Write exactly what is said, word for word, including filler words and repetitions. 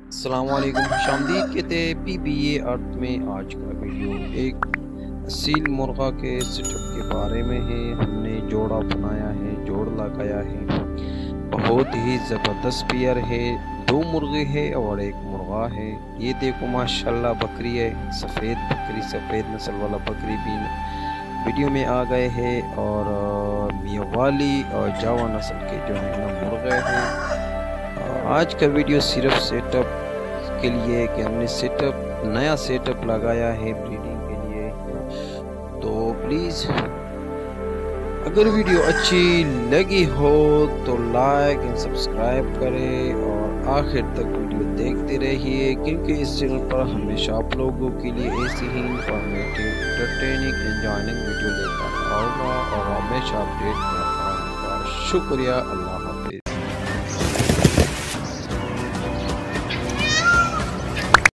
السلام علیکم، خوش آمدید کہتے ہیں پی بی اے ارتھ میں۔ آج کا ویڈیو ایک اصیل مرغہ کے سیٹ اپ کے بارے میں ہے۔ ہم نے جوڑا بنایا ہے، جوڑ لگایا ہے، بہت ہی زبردست پیئر ہے۔ دو مرغے ہے اور ایک مرغا ہے۔ یہ دیکھو ماشاءاللہ بکری ہے، سفید بکری، سفید نسل والا بکری بھی ویڈیو میں آ گئے ہیں، اور میوالی اور جاوا نسل کے جو ہے نا مرغے ہیں۔ آج کا ویڈیو صرف سیٹ اپ کے لیے کہ ہم نے سیٹ اپ نیا سیٹ اپ لگایا ہے بریڈنگ کے لیے، تو پلیز اگر ویڈیو اچھی لگی ہو تو لائک اینڈ سبسکرائب کریں اور آخر تک ویڈیو دیکھتے رہیے، کیونکہ اس چینل پر ہمیشہ آپ لوگوں کے لیے ایسی ہی انفارمیٹیو، انٹرٹیننگ، انجوائنگ ویڈیو لیتا ہوگا اور ہمیشہ اپڈیٹ کرتا ہوں گا۔ شکریہ، اللہ